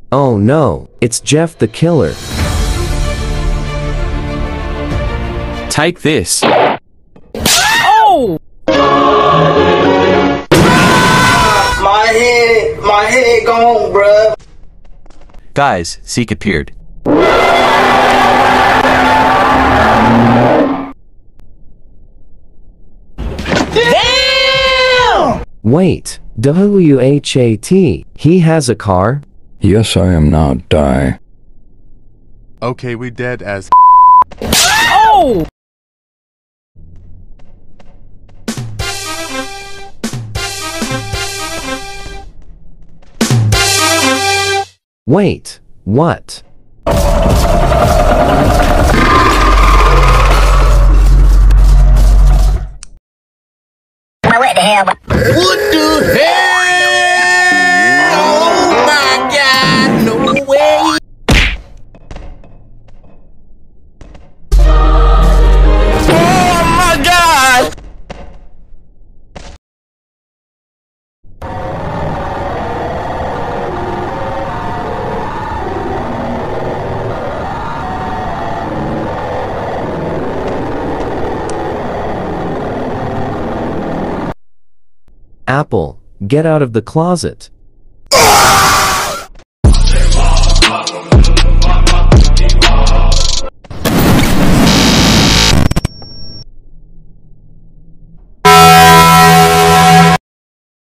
Oh no, it's Jeff the killer. Take this. Oh! My head gone, bruh. Guys, Zeke appeared. Damn! Wait, WHAT, he has a car? Yes, I am not die. Okay, we dead as Oh! Wait, what? What the hell? What the hell? Oh my God, no way. Oh my God. Apple, get out of the closet.